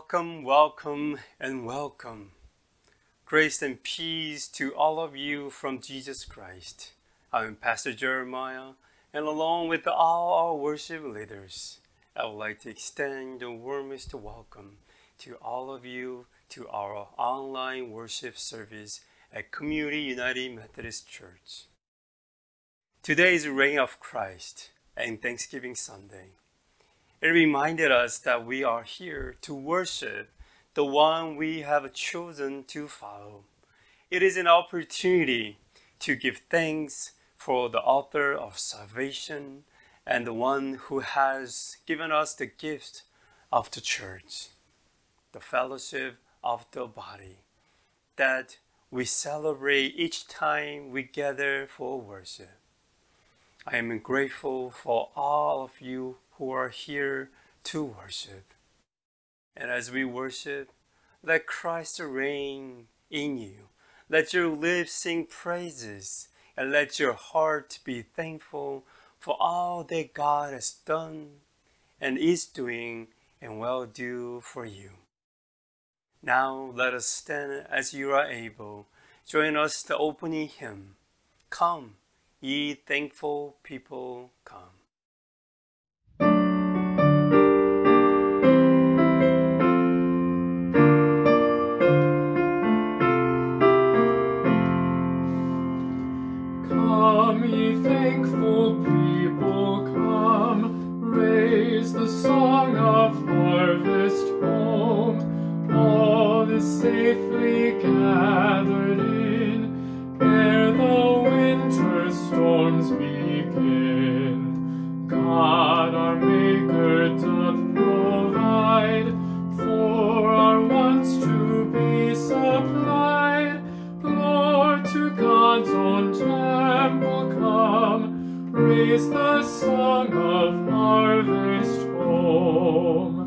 Welcome, welcome, and welcome. Grace and peace to all of you from Jesus Christ. I'm Pastor Jeremiah, and along with all our worship leaders, I would like to extend the warmest welcome to all of you to our online worship service at Community United Methodist Church. Today is the Reign of Christ and Thanksgiving Sunday. It reminded us that we are here to worship the one we have chosen to follow. It is an opportunity to give thanks for the author of salvation and the one who has given us the gift of the church, the fellowship of the body, that we celebrate each time we gather for worship. I am grateful for all of you who are here to worship. And as we worship, let Christ reign in you. Let your lips sing praises, and let your heart be thankful for all that God has done and is doing and will do for you. Now let us stand as you are able. Join us the opening hymn, Come, Ye Thankful People, Come. Come, ye thankful people, come, raise the song of harvest home. All is safely gathered in, ere the winter storms begin. God our Maker doth provide for our wants to be supplied. Lord, to God's own temple come, raise the song of harvest home.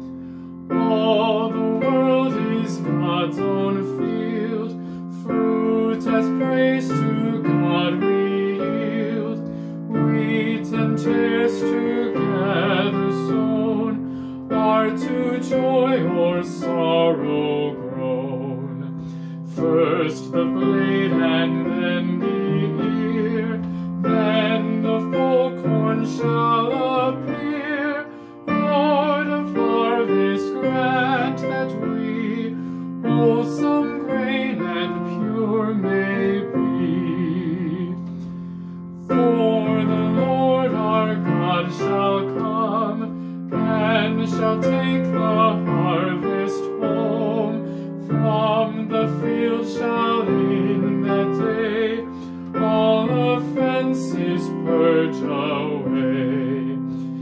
All the world is God's own field, fruit as praise to God we yield. Wheat and tares together sown are to joy or sorrow grown. First the blade and then the ear, then the full corn shall appear. Lord of harvest, grant that we wholesome grain and pure may be. For the Lord our God shall come, and shall take the harvest home. From the field shall in that day all offenses purge away,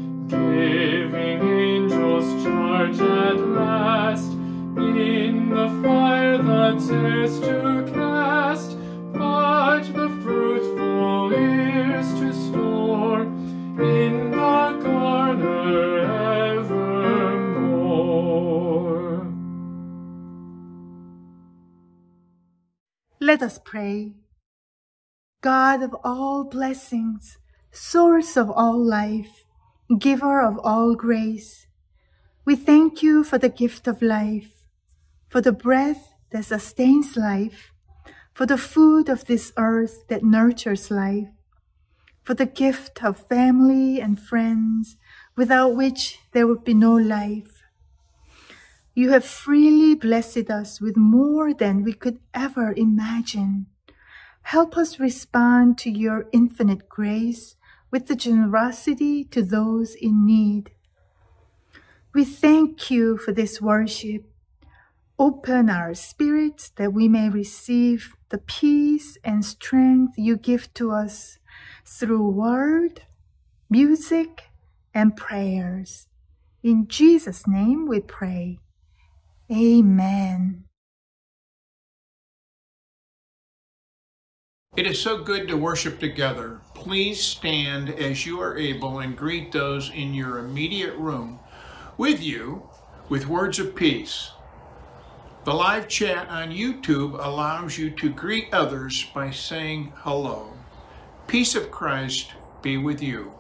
giving angels charge at last in the fire the tares to cast, but the fruitful ears to store in the garner evermore. Let us pray. God of all blessings, source of all life, giver of all grace, we thank you for the gift of life, for the breath that sustains life, for the food of this earth that nurtures life, for the gift of family and friends, without which there would be no life. You have freely blessed us with more than we could ever imagine. Help us respond to your infinite grace with the generosity to those in need. We thank you for this worship. Open our spirits that we may receive the peace and strength you give to us through word, music, and prayers. In Jesus' name we pray. Amen. It is so good to worship together. Please stand as you are able and greet those in your immediate room with you with words of peace. The live chat on YouTube allows you to greet others by saying hello. Peace of Christ be with you.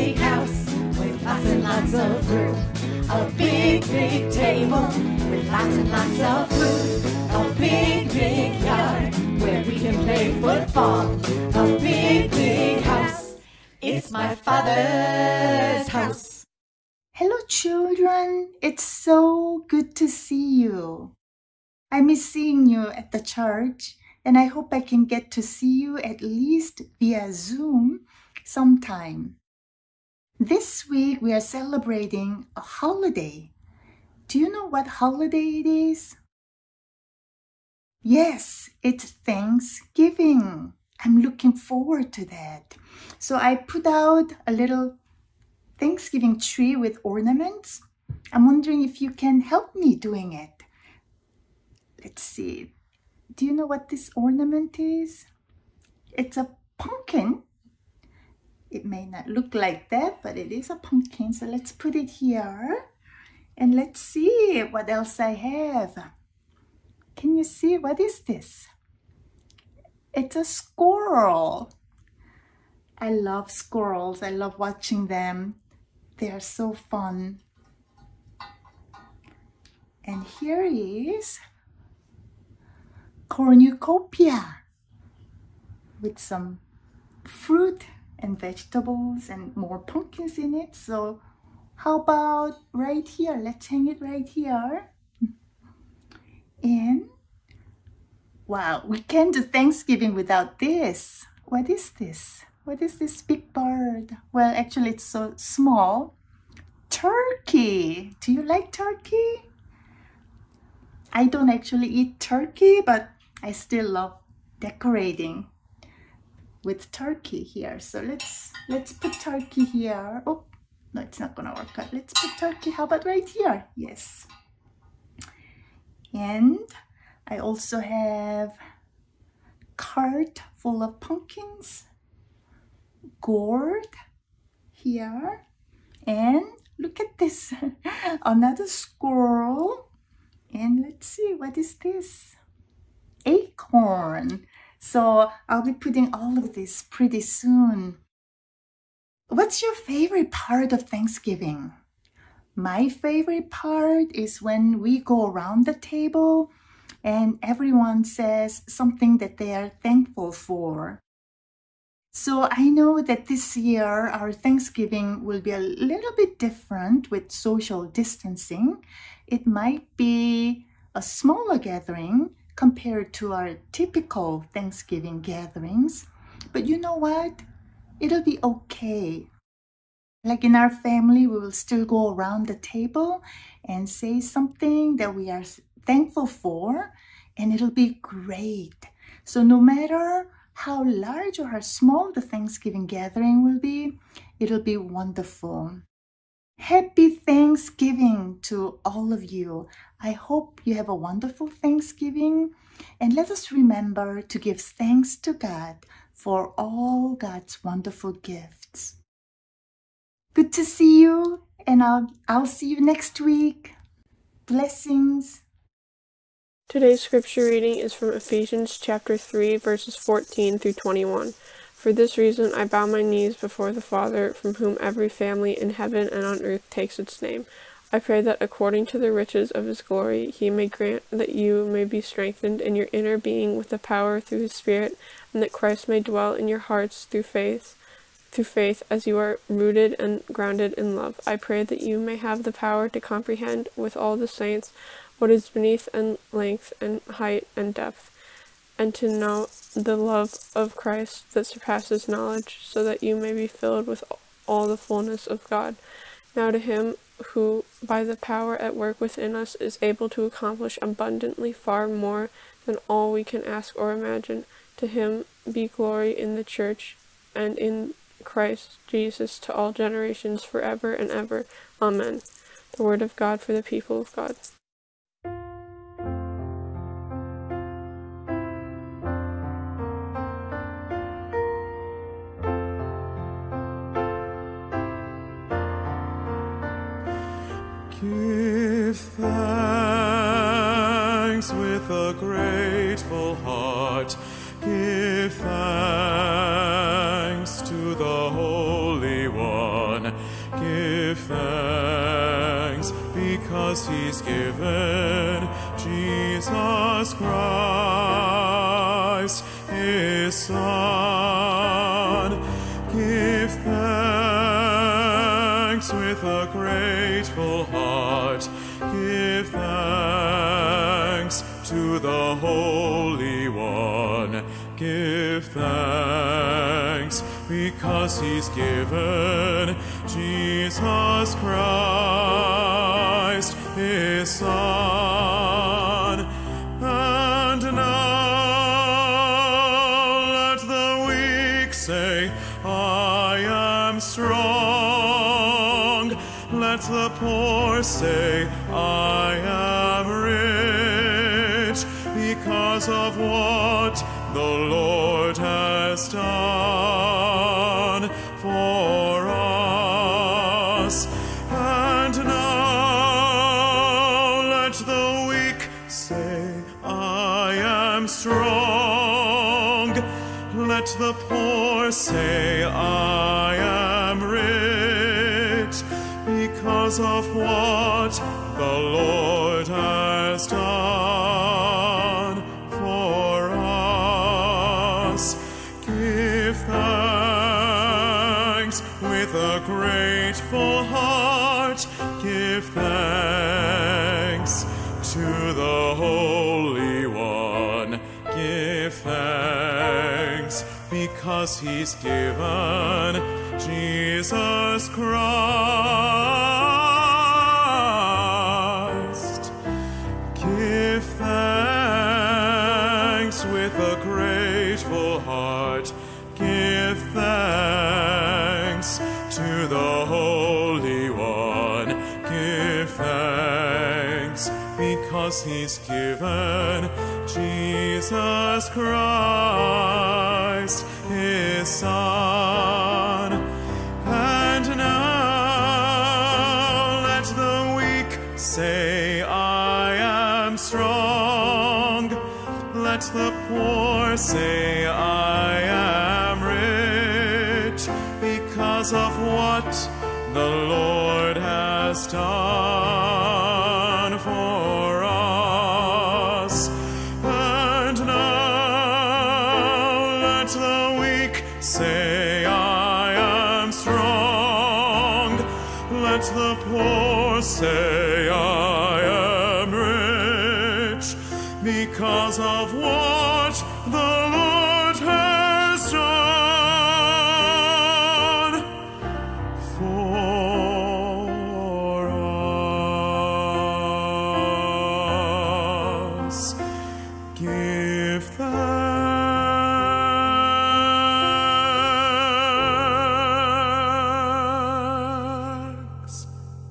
big house with lots and lots of room. A big, big table with lots and lots of food. A big, big yard where we can play football. A big, big house. It's my Father's house. Hello, children. It's so good to see you. I miss seeing you at the church, and I hope I can get to see you at least via Zoom sometime. This week we are celebrating a holiday. Do you know what holiday it is? Yes, it's Thanksgiving. I'm looking forward to that. So I put out a little Thanksgiving tree with ornaments. I'm wondering if you can help me doing it. Let's see. Do you know what this ornament is? It's a pumpkin. It may not look like that, but it is a pumpkin. So let's put it here. And let's see what else I have. Can you see? What is this? It's a squirrel. I love squirrels. I love watching them. They are so fun. And here is cornucopia with some fruit and vegetables and more pumpkins in it. So how about right here? Let's hang it right here. And wow, we can't do Thanksgiving without this. What is this? What is this big bird? Well, actually it's so small. Turkey. Do you like turkey? I don't actually eat turkey, but I still love decorating with turkey here. So let's put turkey here. Oh, no, it's not gonna work out. Let's put turkey. How about right here? Yes. And I also have cart full of pumpkins, gourd here, and look at this, another squirrel. And let's see, what is this? Acorn. So I'll be putting all of this pretty soon. What's your favorite part of Thanksgiving? My favorite part is when we go around the table and everyone says something that they are thankful for. So I know that this year our Thanksgiving will be a little bit different with social distancing. It might be a smaller gathering compared to our typical Thanksgiving gatherings. But you know what? It'll be okay. Like in our family, we will still go around the table and say something that we are thankful for, and it'll be great. So no matter how large or how small the Thanksgiving gathering will be, it'll be wonderful. Happy Thanksgiving to all of you. I hope you have a wonderful Thanksgiving, and let us remember to give thanks to God for all God's wonderful gifts. Good to see you, and I'll see you next week. Blessings. Today's scripture reading is from Ephesians chapter 3, verses 14 through 21. For this reason I bow my knees before the Father, from whom every family in heaven and on earth takes its name. I pray that according to the riches of his glory, he may grant that you may be strengthened in your inner being with the power through his Spirit, and that Christ may dwell in your hearts through faith, as you are rooted and grounded in love. I pray that you may have the power to comprehend with all the saints what is beneath and length and height and depth, and to know the love of Christ that surpasses knowledge, so that you may be filled with all the fullness of God. Now to him who, by the power at work within us, is able to accomplish abundantly far more than all we can ask or imagine, to him be glory in the church and in Christ Jesus to all generations forever and ever. Amen. The word of God for the people of God. Give thanks with a grateful heart. Give thanks to the Holy One. one. Give thanks because he's given Jesus Christ, his Son. Give thanks with a grateful heart. Give thanks to the Holy One. Give thanks because he's given Jesus Christ, his Son. And now let the weak say, I am strong. Let the poor say, I am rich, because of what the Lord has done for us. And now let the weak say, I am strong. Let the poor say, I am rich, because of what the Lord has done for us. Give thanks with a grateful heart. Give thanks to the Holy One. Give thanks because he's given Jesus Christ. Give thanks with a grateful heart. Give thanks to the Holy One. Give thanks because he's given Jesus Christ, his Son. And now let the weak say, I am strong. Let the poor say, I am rich, because of what the Lord has done for us. And now let the weak say, I am strong. Let the poor say, I am rich, because of what the Lord has done for us. Give thanks.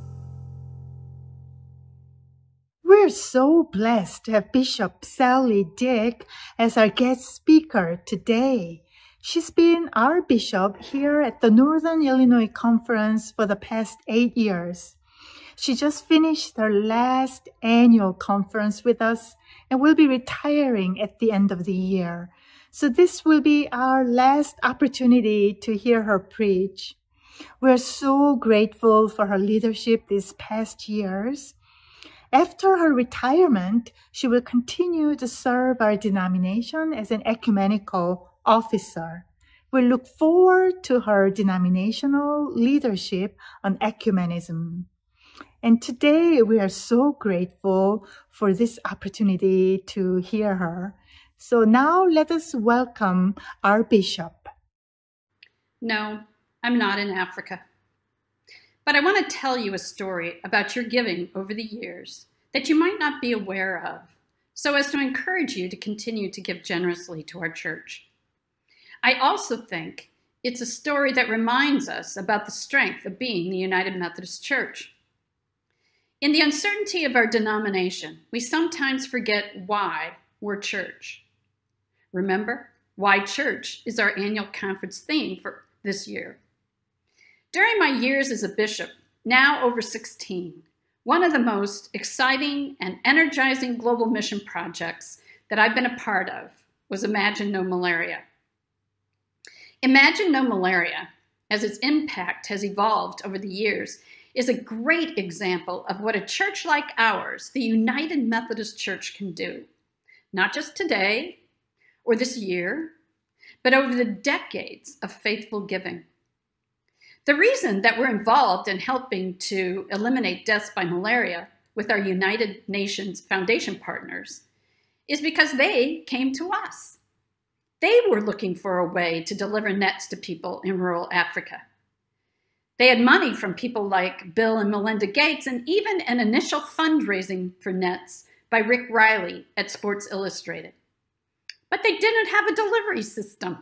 We're so blessed to have Bishop Sally Dick as our guest speaker today. She's been our bishop here at the Northern Illinois Conference for the past 8 years. She just finished her last annual conference with us and will be retiring at the end of the year. So this will be our last opportunity to hear her preach. We're so grateful for her leadership these past years. After her retirement, she will continue to serve our denomination as an ecumenical officer. We look forward to her denominational leadership on ecumenism. And today we are so grateful for this opportunity to hear her. So now let us welcome our bishop. No, I'm not in Africa. But I want to tell you a story about your giving over the years that you might not be aware of, so as to encourage you to continue to give generously to our church. I also think it's a story that reminds us about the strength of being the United Methodist Church. In the uncertainty of our denomination, we sometimes forget why we're church. Remember, Why Church is our annual conference theme for this year. During my years as a bishop, now over 16, one of the most exciting and energizing global mission projects that I've been a part of was Imagine No Malaria. Imagine No Malaria as its impact has evolved over the years, is a great example of what a church like ours, the United Methodist Church, can do. Not just today or this year, but over the decades of faithful giving. The reason that we're involved in helping to eliminate deaths by malaria with our United Nations Foundation partners is because they came to us. They were looking for a way to deliver nets to people in rural Africa. They had money from people like Bill and Melinda Gates, and even an initial fundraising for nets by Rick Riley at Sports Illustrated. But they didn't have a delivery system.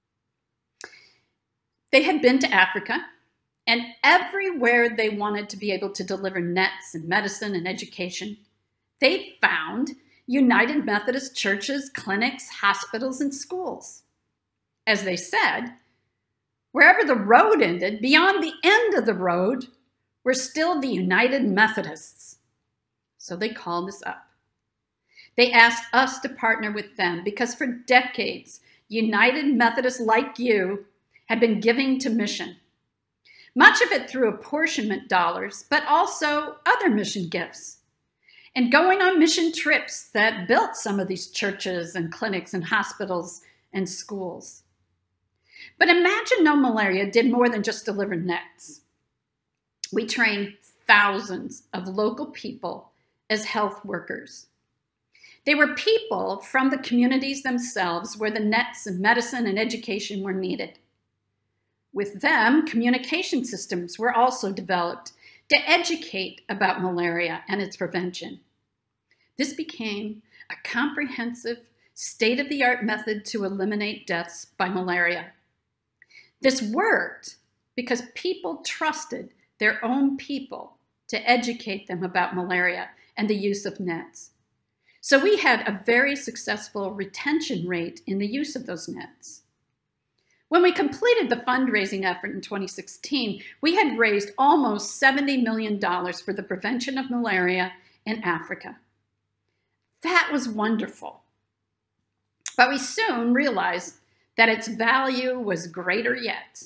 They had been to Africa, and everywhere they wanted to be able to deliver nets and medicine and education, they found United Methodist churches, clinics, hospitals, and schools. As they said, wherever the road ended, beyond the end of the road, were still the United Methodists. So they called us up. They asked us to partner with them because for decades, United Methodists like you had been giving to mission. Much of it through apportionment dollars, but also other mission gifts. And going on mission trips that built some of these churches and clinics and hospitals and schools. But Imagine No Malaria did more than just deliver nets. We trained thousands of local people as health workers. They were people from the communities themselves where the nets and medicine and education were needed. With them, communication systems were also developed to educate about malaria and its prevention. This became a comprehensive, state-of-the-art method to eliminate deaths by malaria. This worked because people trusted their own people to educate them about malaria and the use of nets. So we had a very successful retention rate in the use of those nets. When we completed the fundraising effort in 2016, we had raised almost $70 million for the prevention of malaria in Africa. That was wonderful. But we soon realized that its value was greater yet.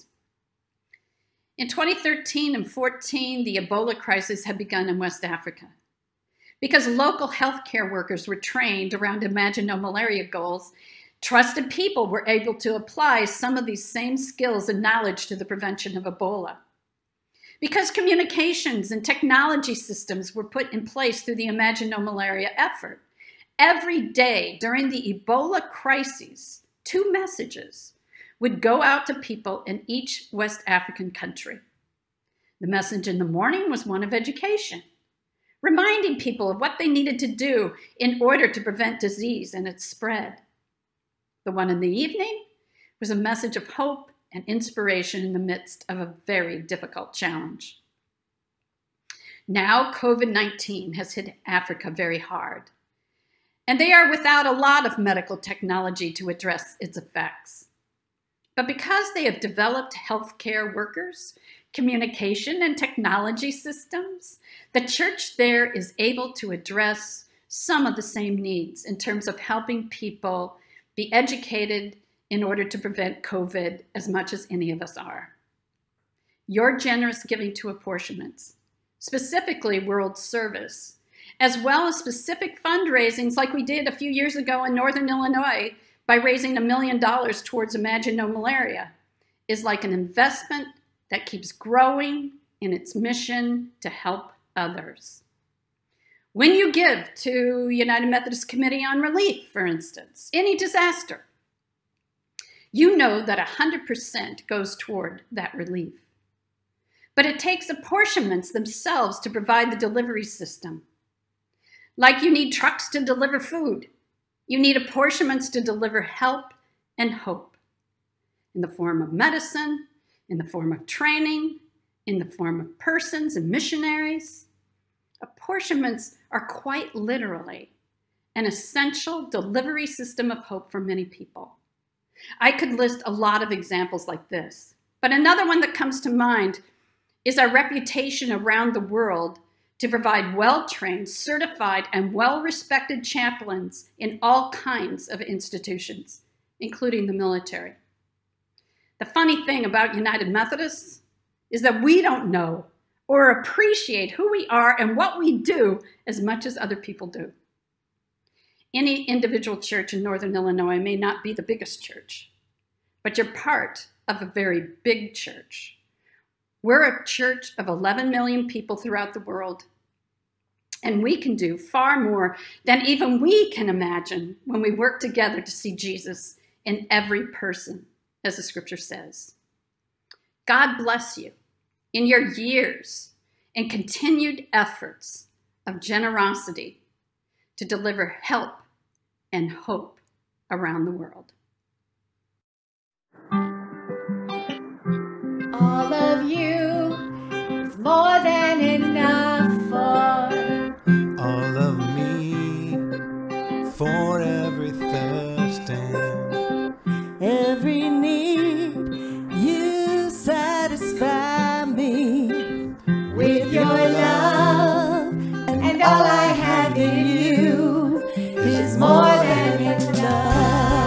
In 2013 and 14, the Ebola crisis had begun in West Africa. Because local healthcare workers were trained around Imagine No Malaria goals, trusted people were able to apply some of these same skills and knowledge to the prevention of Ebola. Because communications and technology systems were put in place through the Imagine No Malaria effort, every day during the Ebola crises, 2 messages would go out to people in each West African country. The message in the morning was one of education, reminding people of what they needed to do in order to prevent disease and its spread. The one in the evening was a message of hope and inspiration in the midst of a very difficult challenge. Now COVID-19 has hit Africa very hard, and they are without a lot of medical technology to address its effects. But because they have developed healthcare workers, communication and technology systems, the church there is able to address some of the same needs in terms of helping people be educated in order to prevent COVID as much as any of us are. Your generous giving to apportionments, specifically World Service, as well as specific fundraisings like we did a few years ago in Northern Illinois by raising $1 million towards Imagine No Malaria, is like an investment that keeps growing in its mission to help others. When you give to United Methodist Committee on Relief, for instance, any disaster, you know that 100% goes toward that relief. But it takes apportionments themselves to provide the delivery system. Like you need trucks to deliver food, you need apportionments to deliver help and hope in the form of medicine, in the form of training, in the form of persons and missionaries. Apportionments are quite literally an essential delivery system of hope for many people. I could list a lot of examples like this, but another one that comes to mind is our reputation around the world to provide well-trained, certified, and well-respected chaplains in all kinds of institutions, including the military. The funny thing about United Methodists is that we don't know or appreciate who we are and what we do as much as other people do. Any individual church in Northern Illinois may not be the biggest church, but you're part of a very big church. We're a church of 11 million people throughout the world, and we can do far more than even we can imagine when we work together to see Jesus in every person, as the scripture says. God bless you in your years and continued efforts of generosity to deliver help and hope around the world. All of you is more than enough for All of me, for every thirst and every need. You satisfy me with your love, and all I have in you is more than enough.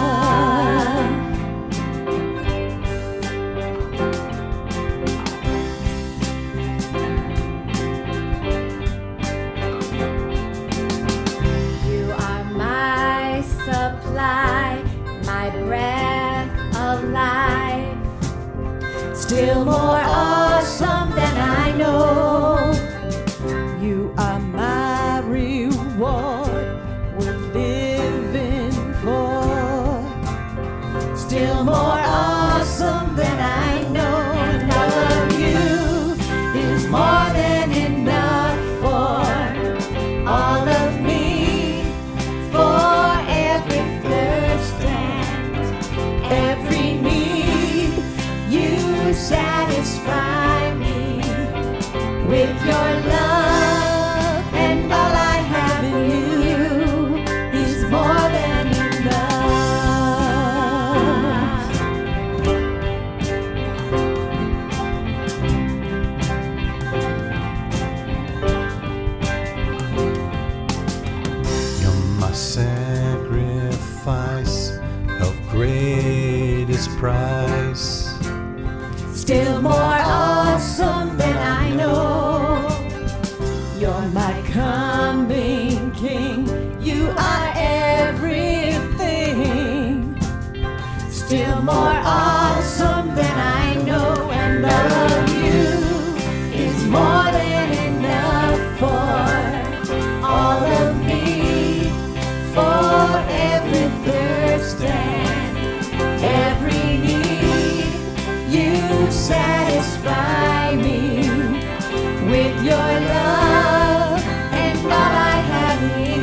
You are my supply, my breath of life, still more awesome than I know. You are my reward, worth living for, still more awesome than I know. And all of you is more than enough for all of me, for every thirst and every need. You satisfy me with your love, and all I have in you is more than enough. you're my sacrifice of greatest price. Still more awesome than I know. You're my coming King. You are everything. Still more awesome than I know. And all of you is more than enough for all of me, for every thirst and every need. You satisfy me with your love, and all I have in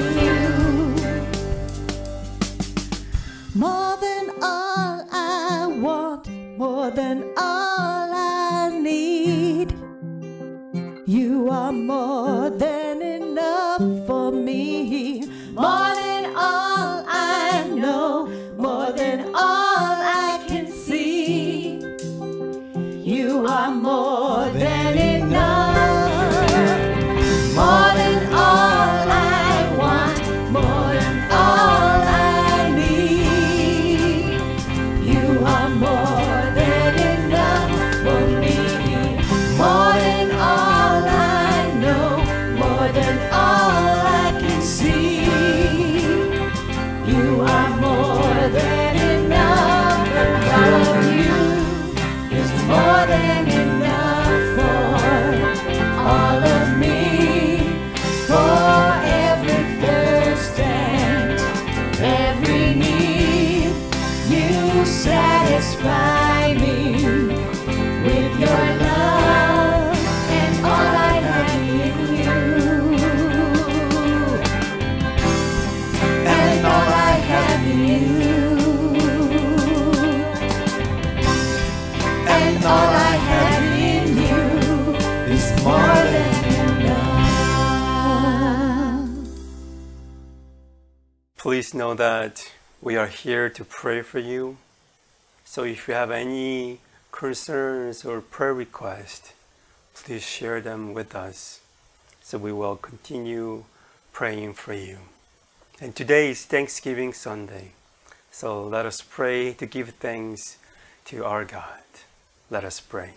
you. More than all I want, more than all I need. You are more than enough for me. More than all I know, more than all I can see. You are more than enough, more than all I want, more than all I need. You are more than enough for me, more than all I know, more than all I can see. You are more than enough, and all of you is more than enough for all of me, for every thirst and every need. You satisfy me with your love, and all I have in you, and all I have in you, and all I have in you is more than enough. Please know that we are here to pray for you. So if you have any concerns or prayer requests, please share them with us, so we will continue praying for you. And today is Thanksgiving Sunday, so let us pray to give thanks to our God. Let us pray.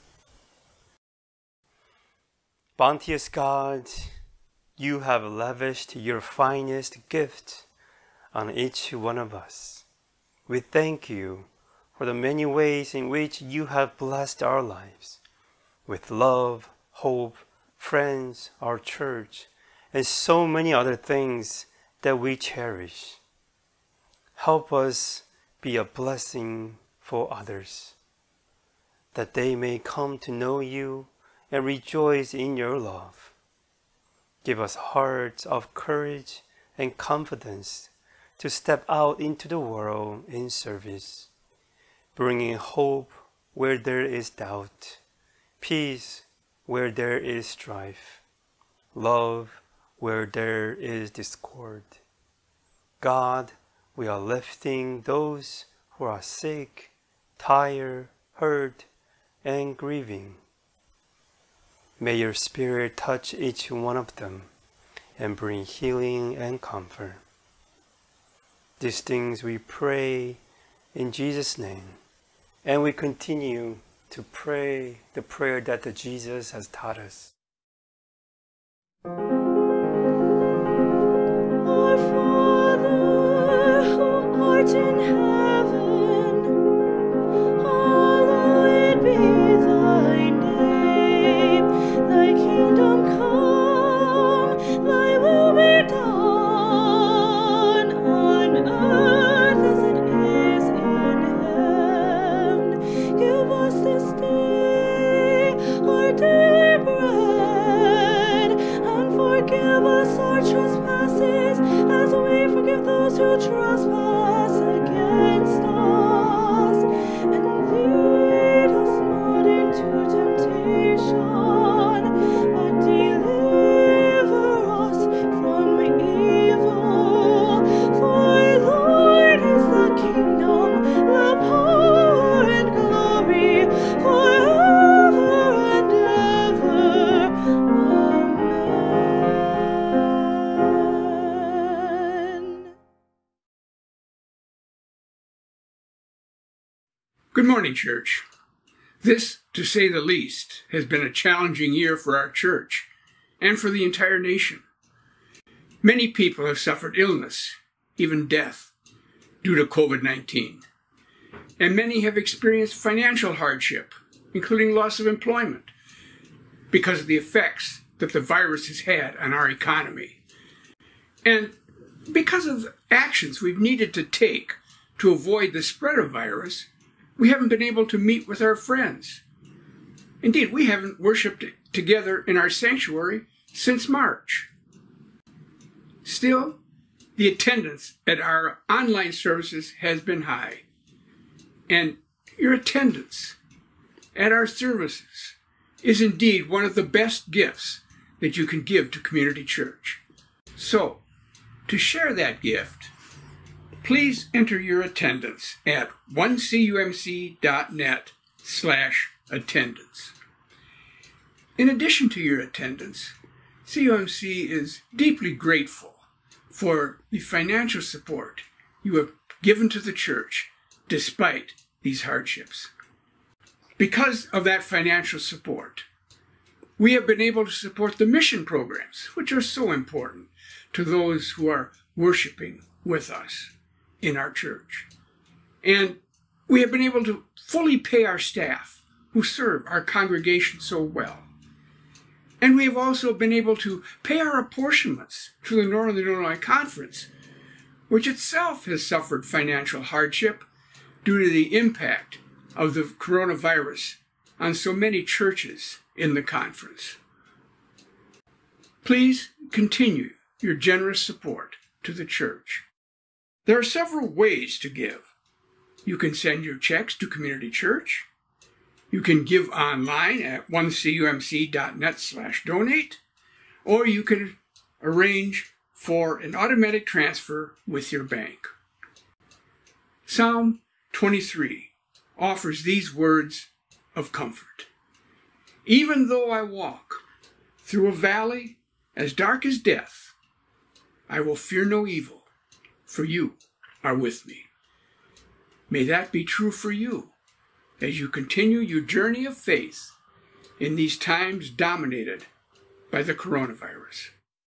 Bounteous God, you have lavished your finest gift on each one of us. We thank you for the many ways in which you have blessed our lives with love, hope, friends, our church, and so many other things that we cherish. Help us be a blessing for others, that they may come to know you and rejoice in your love. Give us hearts of courage and confidence to step out into the world in service, bringing hope where there is doubt, peace where there is strife, love where there is discord. God, we are lifting those who are sick, tired, hurt, and grieving. May your Spirit touch each one of them and bring healing and comfort. These things we pray in Jesus' name, and we continue to pray the prayer that Jesus has taught us. Our Father, who art in heaven, hallowed be thy name. Thy kingdom come, thy will be done on earth as it is in heaven. Give us this day our daily bread, and forgive us our trespasses as we forgive those who trespass against us. And lead us not into temptation, but deliver us from evil. For thine is the kingdom, the power, and glory forever and ever. Amen. Good morning, church. This, to say the least, has been a challenging year for our church and for the entire nation. Many people have suffered illness, even death, due to COVID-19. And many have experienced financial hardship, including loss of employment, because of the effects that the virus has had on our economy. And because of actions we've needed to take to avoid the spread of virus, we haven't been able to meet with our friends. Indeed, we haven't worshiped together in our sanctuary since March. Still, the attendance at our online services has been high. And your attendance at our services is indeed one of the best gifts that you can give to Community Church. So, to share that gift, please enter your attendance at onecumc.net/attendance. In addition to your attendance, CUMC is deeply grateful for the financial support you have given to the church despite these hardships. Because of that financial support, we have been able to support the mission programs, which are so important to those who are worshiping with us in our church. And we have been able to fully pay our staff who serve our congregation so well. And we have also been able to pay our apportionments to the Northern Illinois Conference, which itself has suffered financial hardship due to the impact of the coronavirus on so many churches in the conference. Please continue your generous support to the church. There are several ways to give. You can send your checks to Community Church. You can give online at onecumc.net/donate, or you can arrange for an automatic transfer with your bank. Psalm 23 offers these words of comfort. Even though I walk through a valley as dark as death, I will fear no evil, for you are with me. May that be true for you as you continue your journey of faith in these times dominated by the coronavirus.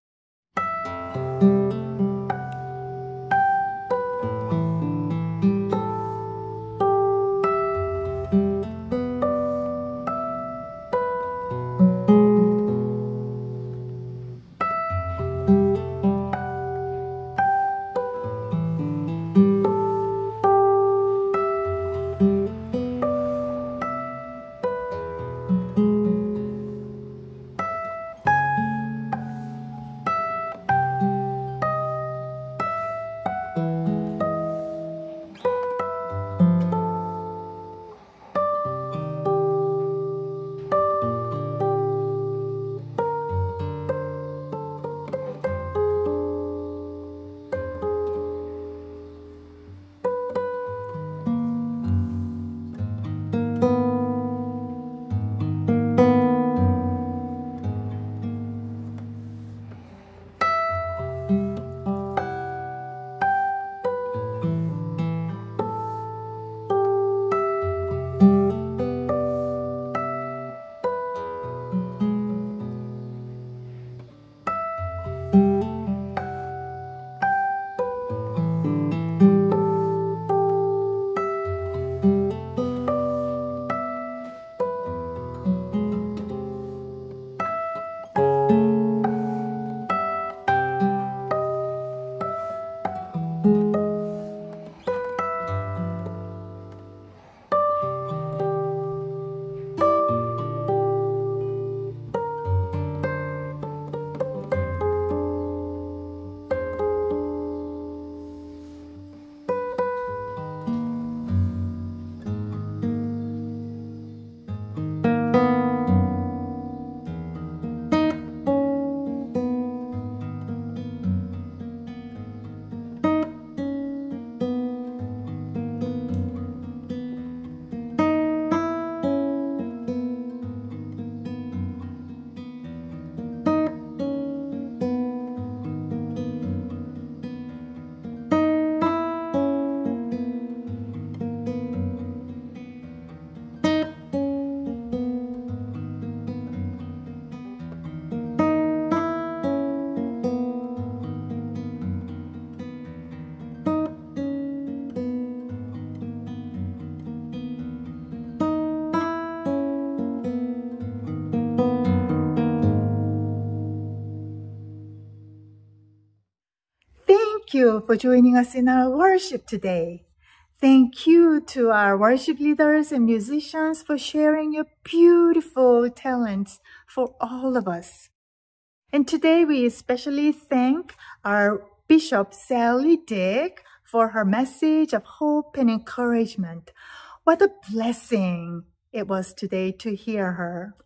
Thank you for joining us in our worship today. Thank you to our worship leaders and musicians for sharing your beautiful talents for all of us. And today we especially thank our Bishop Sally Dick for her message of hope and encouragement. What a blessing it was today to hear her.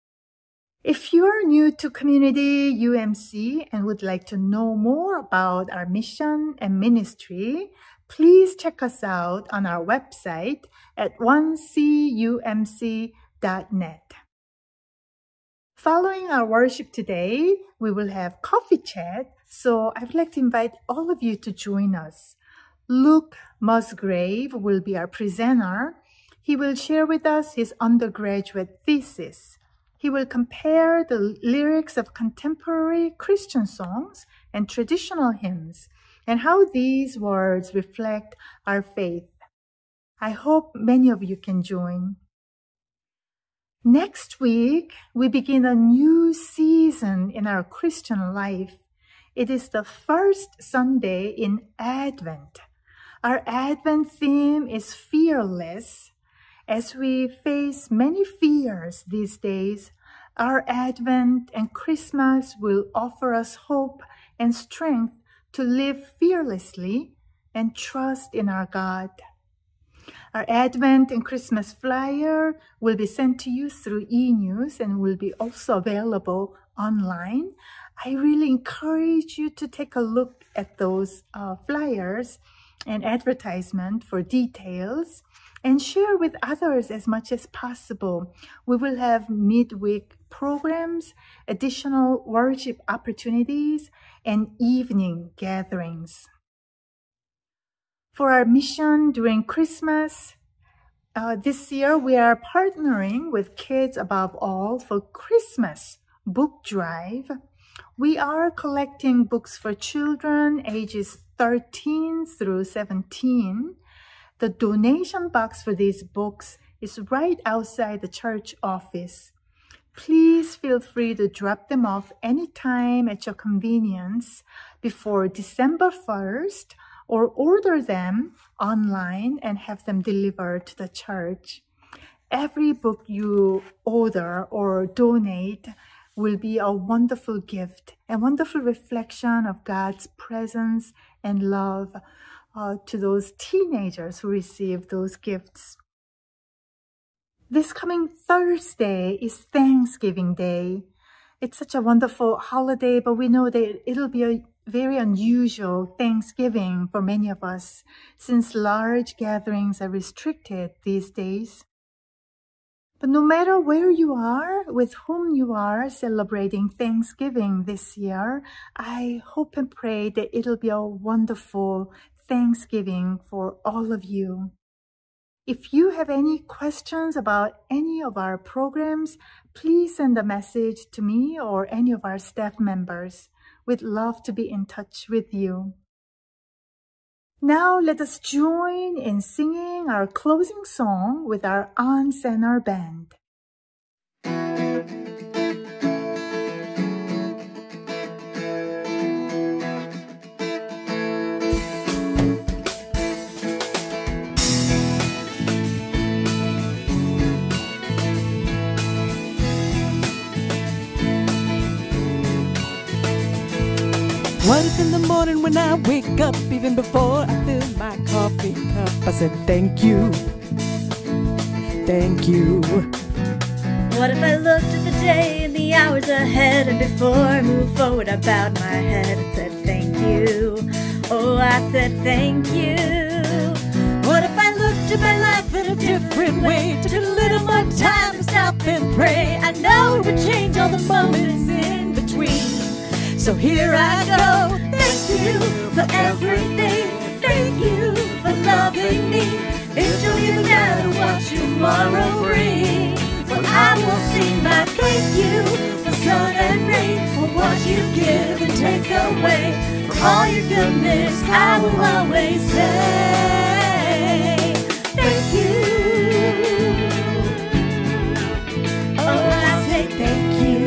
If you are new to Community UMC and would like to know more about our mission and ministry, please check us out on our website at OneCUMC.net. Following our worship today, we will have coffee chat, so I'd like to invite all of you to join us. Luke Musgrave will be our presenter. He will share with us his undergraduate thesis. He will compare the lyrics of contemporary Christian songs and traditional hymns and how these words reflect our faith. I hope many of you can join. Next week, we begin a new season in our Christian life. It is the first Sunday in Advent. Our Advent theme is fearless. As we face many fears these days, our Advent and Christmas will offer us hope and strength to live fearlessly and trust in our God. Our Advent and Christmas flyer will be sent to you through e-news and will be also available online. I really encourage you to take a look at those flyers and advertisement for details and share with others as much as possible. We will have midweek programs, additional worship opportunities, and evening gatherings. For our mission during Christmas, This year we are partnering with Kids Above All for Christmas book drive. We are collecting books for children ages 13 through 17. The donation box for these books is right outside the church office. Please feel free to drop them off anytime at your convenience before December 1st, or order them online and have them delivered to the church. Every book you order or donate will be a wonderful gift, a wonderful reflection of God's presence and love to those teenagers who receive those gifts. This coming Thursday is Thanksgiving Day. It's such a wonderful holiday, but we know that it'll be a very unusual Thanksgiving for many of us, since large gatherings are restricted these days. But no matter where you are, with whom you are celebrating Thanksgiving this year, I hope and pray that it'll be a wonderful Thanksgiving for all of you. If you have any questions about any of our programs, please send a message to me or any of our staff members. We'd love to be in touch with you. Now let us join in singing our closing song with our on-center band. What if in the morning when I wake up, even before I fill my coffee cup, I said thank you, thank you. What if I looked at the day and the hours ahead, and before I moved forward I bowed my head and said thank you, oh I said thank you. What if I looked at my life in a different way, took a little more time to stop and pray? I know it would change all the moments in between. So here I go, thank you for everything, thank you for loving me. It don't even matter what tomorrow brings, well I will sing my thank you for sun and rain, for what you give and take away. For all your goodness I will always say thank you. Oh, I say thank you.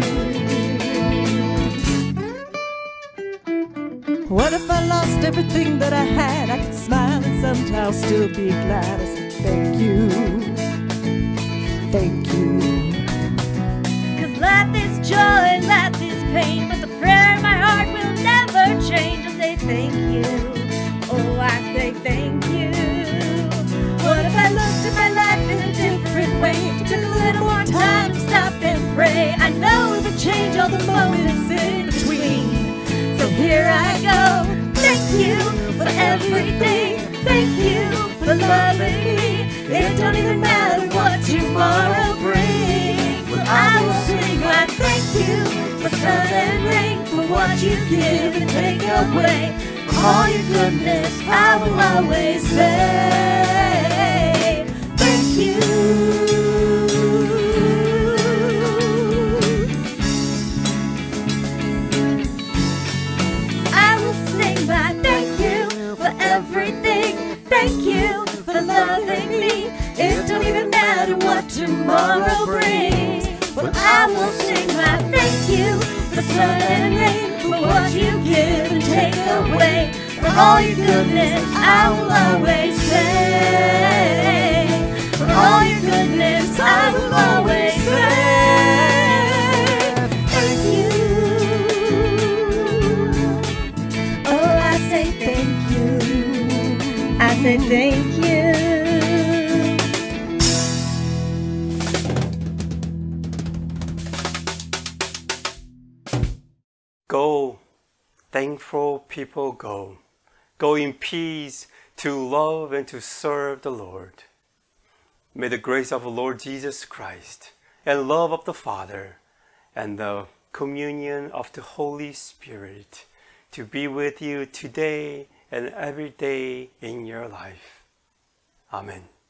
What if I lost everything that I had? I could smile and somehow still be glad. I said thank you, thank you. 'Cause life is joy, life is pain, but the prayer in my heart will never change. I say thank you, oh I say thank you. What if I looked at my life in a different way, took a little more time to stop and pray? I know it would change all the moments in between. So here I go, thank you for everything, thank you for loving me. It don't even matter what tomorrow brings, well I will sing my thank you for sun and rain, for what you give and take away. For all your goodness I will always say thank you. Everything, thank you for loving me. It don't even matter what tomorrow brings, well I will sing my thank you for sun and rain, for what you give and take away. For all your goodness I will always say, for all your goodness I will always say thank you. Oh, I say thank you, I say thank you. Go, thankful people, go. Go in peace to love and to serve the Lord. May the grace of the Lord Jesus Christ and love of the Father and the communion of the Holy Spirit to be with you today and every day in your life. Amen.